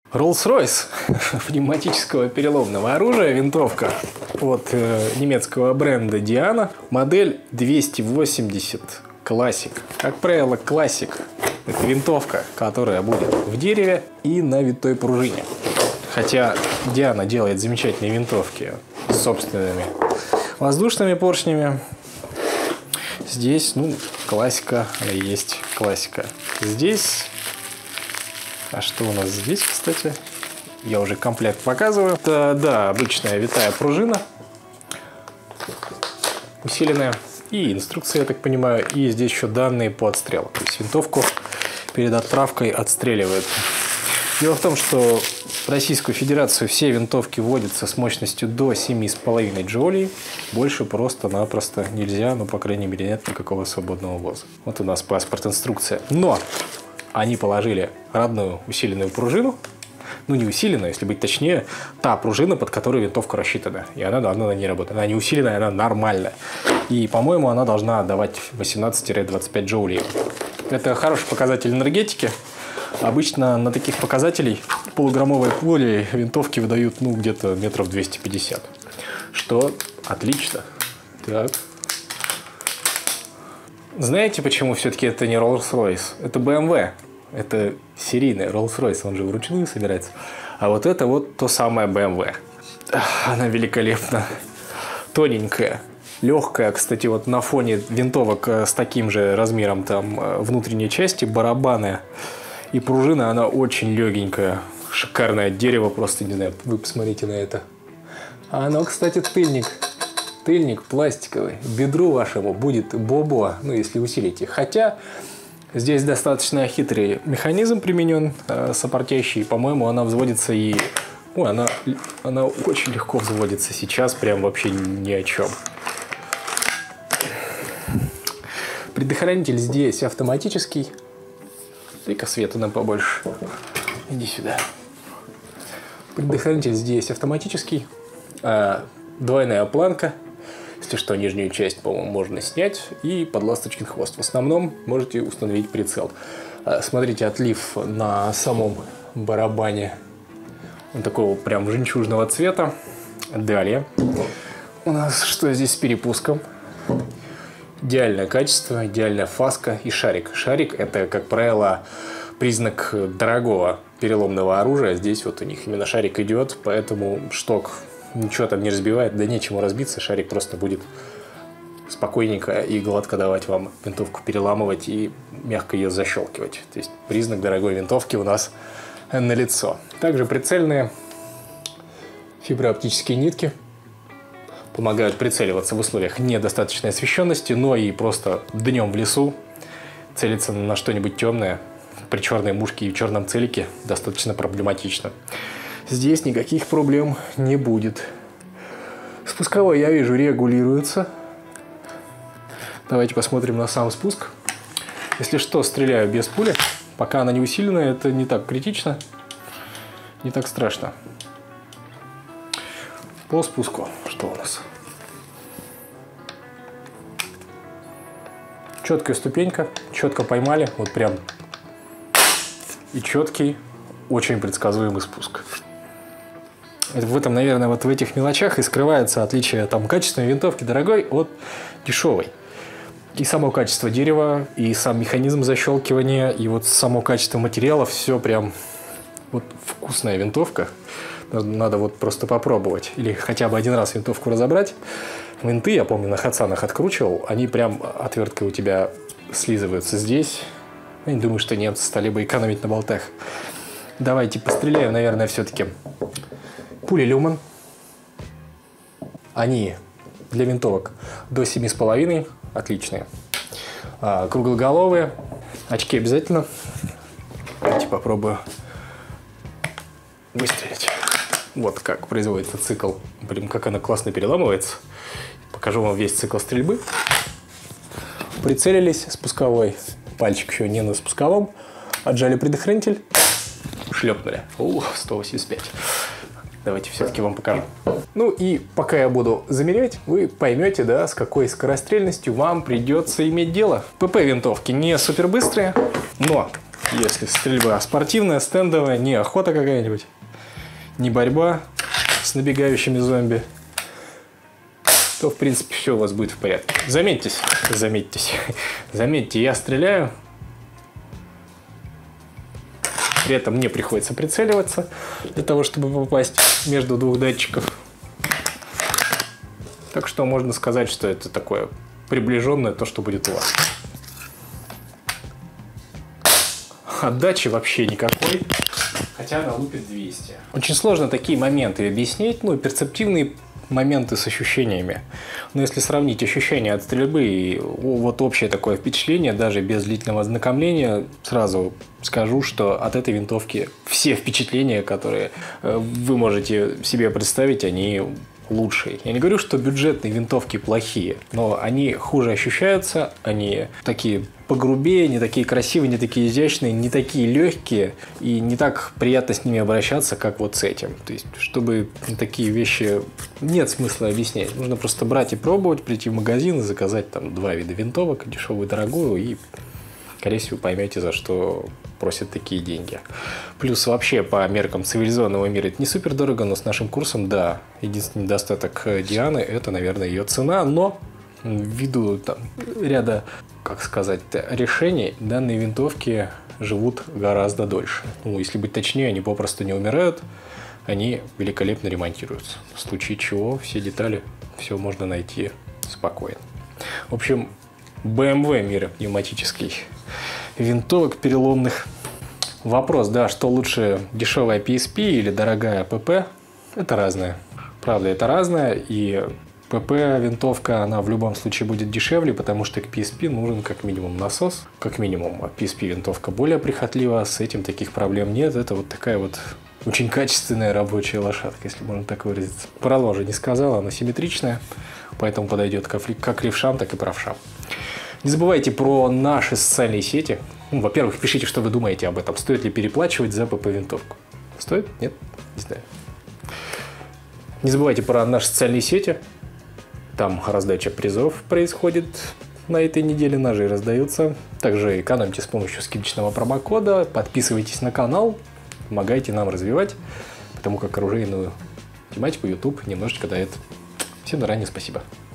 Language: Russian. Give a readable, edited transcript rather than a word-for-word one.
Rolls-Royce пневматического переломного оружия, винтовка от немецкого бренда Diana, модель 280 Classic. Как правило, Classic – это винтовка, которая будет в дереве и на витой пружине. Хотя Diana делает замечательные винтовки с собственными воздушными поршнями. Здесь, классика, она и есть классика. Здесь... А что у нас здесь, кстати? Я уже комплект показываю. Это, да, обычная витая пружина. Усиленная. И инструкция, я так понимаю. И здесь еще данные по отстрелу. То есть винтовку перед отправкой отстреливают. Дело в том, что в Российскую Федерацию все винтовки вводятся с мощностью до 7,5 джоулей. Больше просто-напросто нельзя. По крайней мере, нет никакого свободного ввоза. Вот у нас паспорт, инструкция. Но они положили родную усиленную пружину. Не усиленная, если быть точнее, та пружина, под которую винтовка рассчитана. И она должна на ней работать. Она не усиленная, она нормальная. И, по-моему, она должна отдавать 18-25 джоулей. Это хороший показатель энергетики. Обычно на таких показателей полуграммовые пули винтовки выдают где-то метров 250. Что отлично. Так. Знаете, почему все-таки это не Rolls-Royce? Это BMW. Это серийный Rolls-Royce, он же вручную собирается. А вот это вот то самое BMW. Она великолепна. Тоненькая, легкая. Кстати, вот на фоне винтовок с таким же размером там внутренней части, барабаны и пружина, она очень легенькая. Шикарное дерево, просто не знаю, вы посмотрите на это. А оно, кстати, тыльник. Тыльник пластиковый. Бедру вашему будет бобо, если усилите. Хотя здесь достаточно хитрый механизм применен, сопортящий. По-моему, она взводится и... она очень легко взводится сейчас, прям вообще ни о чем. Предохранитель здесь автоматический. Дай-ка света нам побольше. Иди сюда. Предохранитель здесь автоматический. Двойная планка. Если что, нижнюю часть, по-моему, можно снять. И подласточкин хвост. В основном можете установить прицел. Смотрите, отлив на самом барабане. Он такого прям жемчужного цвета. Далее. У нас что здесь с перепуском? Идеальное качество, идеальная фаска и шарик. Шарик – это, как правило, признак дорогого переломного оружия. Здесь вот у них именно шарик идет, поэтому шток ничего там не разбивает, да нечему разбиться. Шарик просто будет спокойненько и гладко давать вам винтовку переламывать и мягко ее защелкивать. То есть признак дорогой винтовки у нас налицо. Также прицельные фиброоптические нитки помогают прицеливаться в условиях недостаточной освещенности, но и просто днем в лесу целиться на что-нибудь темное при черной мушке и в черном целике достаточно проблематично. Здесь никаких проблем не будет. Спусковой, я вижу, регулируется. Давайте посмотрим на сам спуск. Если что, стреляю без пули. Пока она не усиленная, это не так критично, не так страшно. По спуску что у нас? Четкая ступенька, четко поймали, вот прям. И четкий, очень предсказуемый спуск. В этом, наверное, вот в этих мелочах и скрывается отличие там качественной винтовки дорогой от дешевой. И само качество дерева, и сам механизм защелкивания, и вот само качество материала, все прям вот вкусная винтовка. Надо вот просто попробовать. Или хотя бы один раз винтовку разобрать. Винты, я помню, на хатсанах откручивал, они прям отверткой у тебя слизываются. Здесь, я не думаю, что немцы стали бы экономить на болтах. Давайте постреляем, наверное, все-таки. Пули Люман. Они для винтовок до 7,5. Отличные. Круглоголовые. Очки обязательно. Давайте попробую выстрелить. Вот как производится цикл. Блин, как она классно переламывается. Покажу вам весь цикл стрельбы. Прицелились. Спусковой. Пальчик еще не на спусковом. Отжали предохранитель. Шлепнули. 185. Давайте все-таки вам покажу. И пока я буду замерять, вы поймете, да, с какой скорострельностью вам придется иметь дело. ПП-винтовки не супер быстрые, но Если стрельба спортивная, стендовая, не охота какая-нибудь, не борьба с набегающими зомби, то, в принципе, все у вас будет в порядке. Заметьте, я стреляю, при этом мне приходится прицеливаться для того, чтобы попасть между двух датчиков. Так что можно сказать, что это такое приближенное то, что будет у вас. Отдачи вообще никакой, хотя она лупит 200. Очень сложно такие моменты объяснить, ну, перцептивные моменты с ощущениями. Но если сравнить ощущения от стрельбы и вот общее такое впечатление, даже без длительного ознакомления, сразу скажу, что от этой винтовки все впечатления, которые вы можете себе представить, они лучшие. Я не говорю, что бюджетные винтовки плохие, но они хуже ощущаются, они такие погрубее, не такие красивые, не такие изящные, не такие легкие, и не так приятно с ними обращаться, как вот с этим. То есть, чтобы такие вещи нет смысла объяснять. Нужно просто брать и пробовать, прийти в магазин и заказать там 2 вида винтовок, дешевую и дорогую, и, скорее всего, поймете, за что просят такие деньги. Плюс вообще по меркам цивилизованного мира это не супер дорого, но с нашим курсом, да, единственный недостаток Дианы — это, наверное, ее цена, но ввиду там ряда, как сказать, решений, данные винтовки живут гораздо дольше. Ну, если быть точнее, они попросту не умирают, они великолепно ремонтируются. В случае чего все детали, все можно найти спокойно. В общем, BMW мира пневматический винтовок переломных. Вопрос, да, что лучше, дешевая PSP или дорогая ПП? Это разное. Правда, это разное, и ПП-винтовка, она в любом случае будет дешевле, потому что к PSP нужен как минимум насос, как минимум, а PSP-винтовка более прихотлива, с этим таких проблем нет. Это вот такая вот очень качественная рабочая лошадка, если можно так выразиться. Поролон же не сказал, она симметричная, поэтому подойдет как левшам, так и правшам. Не забывайте про наши социальные сети. Ну, во-первых, пишите, что вы думаете об этом. Стоит ли переплачивать за ПП-винтовку? Стоит? Нет? Не знаю. Не забывайте про наши социальные сети. Там раздача призов происходит на этой неделе. Ножи раздаются. Также экономьте с помощью скидочного промокода. Подписывайтесь на канал. Помогайте нам развивать. Потому как оружейную тематику YouTube немножечко дает. Всем заранее спасибо.